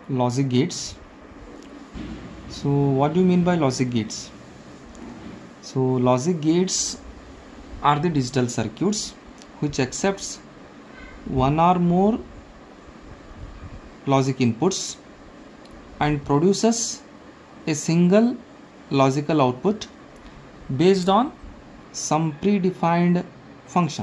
logic gates. So what do you mean by logic gates? So logic gates are the digital circuits which accepts one or more logic inputs and produces a single logical output based on some predefined function.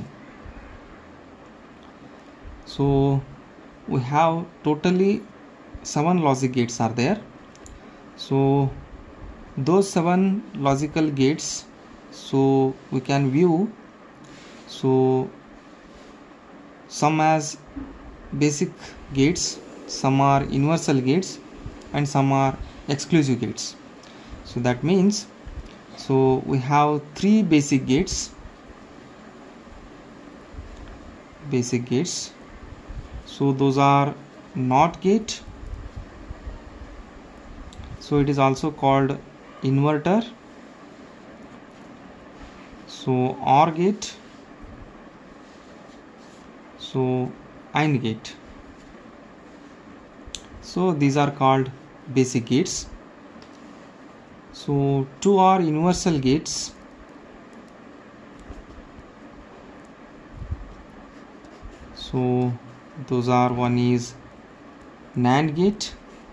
So we have totally 7 logic gates are there. So those 7 logical gates, so we can view, so some as basic gates, some are universal gates, and some are exclusive gates. So that means, so we have 3 basic gates. So those are NOT gate, so it is also called inverter, so OR gate, so AND gate. So these are called basic gates. So 2 are universal gates. So those are, one is NAND gate,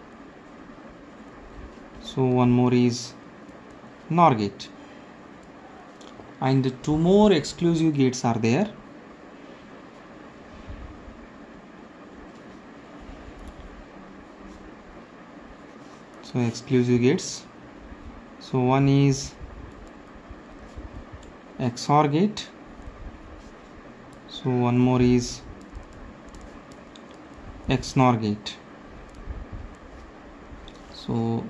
so one more is NOR gate, and 2 more exclusive gates are there. So exclusive gates, so one is XOR gate, so one more is XNOR gate. So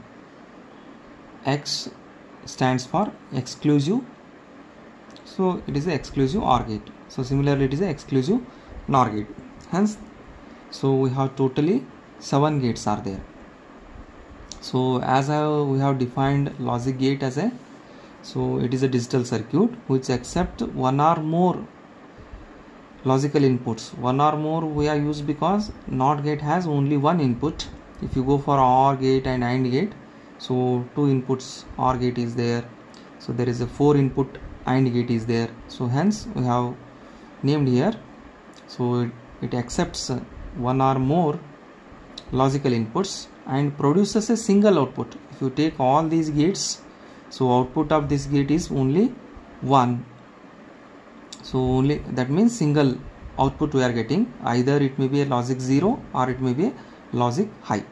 X stands for exclusive, so it is an exclusive OR gate. So similarly it is an exclusive NOR gate. Hence, so we have totally 7 gates are there. So as we have defined logic gate as a, so it is a digital circuit which accept one or more logical inputs. One or more we are used because NOT gate has only one input. If you go for OR gate and AND gate, so 2 inputs OR gate is there, so there is a 4 input AND gate is there. So hence we have named here, so it accepts one or more logical inputs and produces a single output. If you take all these gates, so output of this gate is only 1. So only, that means single output we are getting. Either it may be a logic 0 or it may be a logic high.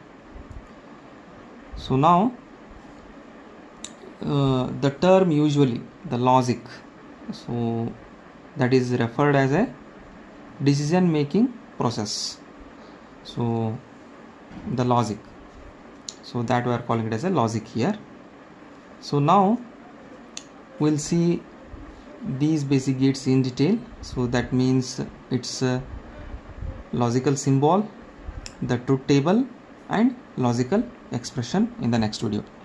So now the term usually, the logic, so that is referred as a decision making process. So the logic, so that we are calling it as a logic here. So now we'll see these basic gates in detail. So that means it's a logical symbol, the truth table, and logical expression in the next video.